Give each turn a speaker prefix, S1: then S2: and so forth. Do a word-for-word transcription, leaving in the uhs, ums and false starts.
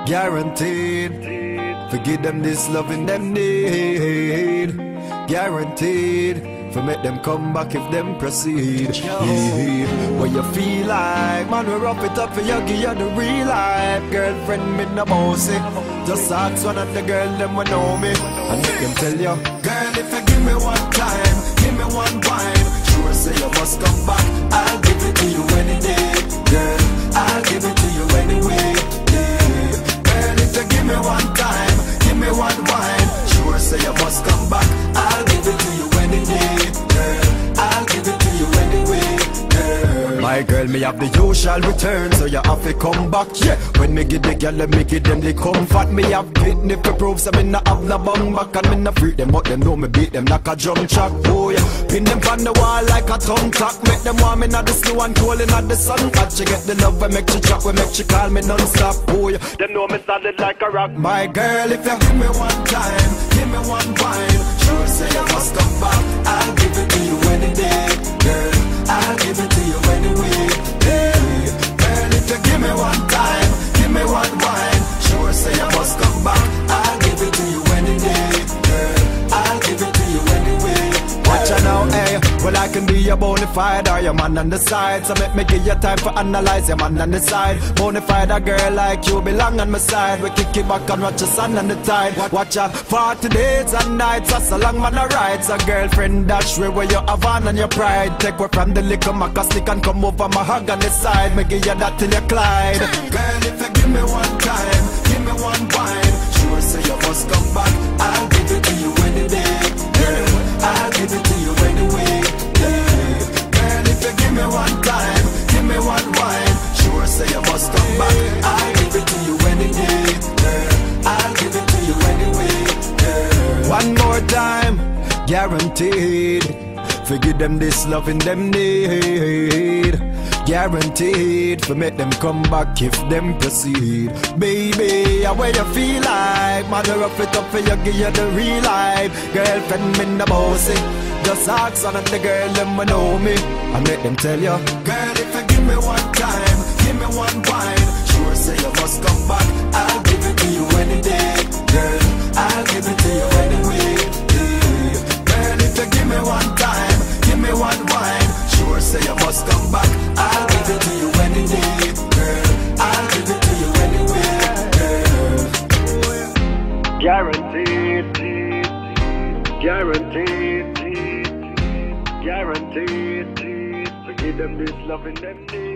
S1: Guaranteed. Forgive them this loving them need. Guaranteed. For make them come back if them proceed. Yeah. What you feel like, man, we rough it up for you, give you the real life. Girlfriend, me no bossy. Just ask one of the girl, them will know me. And make them tell you, girl, if you give me one time, give me one wine, sure say you must come back. I'll give it to you any day. Girl, I'll give it to you anyway. Yeah. Girl, if you give me one time, give me one wine, sure say you must come back. I'll give it to you any day. Girl, I'll give it to you anyway. Girl. My girl, me have the usual return, so you have to come back. Yeah, when me give the girl, let me give them the comfort. Me have kidney for proof, so me not have no bang back. And me not freak them, but them know me beat them like a drum track. Oh yeah, pin them on the wall like a tongue tack. Make them want me not the snow and cold in the sun. But you get the love, we make you drop, we make you call me non-stop. Oh yeah, them know me solid like a rock. My girl, if you give me one time, give me one wine, sure say you must come back. I'll give it to you any day. Girl, I'll give it to you anyway. Yeah. Girl, if you give me one time, give me one wine, sure say you must come back. I'll give it to you any day. Girl, I'll give it to you anyway. Watch out now, hey. Well, I can be your bona fide or your man on the side. So make me give you time for analyze your man on the side. Bona fide a girl like you belong on my side. We kick it back and watch the sun and the tide. Watch out forty days and nights, that's a long man a ride. So girlfriend dash way where you have on and your pride. Take away from the liquor, maca stick and come over my hug on the side. Me give you that till you glide. Girl, if you give me one time, give me one wine, sure say you must come back. I'll give it to you any day. Girl, I'll give it to you anyway. Yeah. Girl, if you give me one time, give me one wine, sure say you must come back. I'll give it to you any day. Girl, I'll give it to you anyway. Girl. One more time, guaranteed. Forgive them this loving them need. Guaranteed for make them come back if them proceed. Baby, how where you feel like, mother up it up for you, give you the real life. Girlfriend, me no bossy. Just ask one of the girl, them will know me. I make them tell you, girl, if you give me one time, give me one wine, sure say you must come back. I'll give it to you any day. Girl, I'll give it to you anyway. Yeah. Girl, if you give me one time, give me one wine, sure say you must come back. I'll give it to you any day. Girl, I'll give it to you anyway. Girl. Guaranteed. Guaranteed. Guaranteed. Forgive them this loving them need.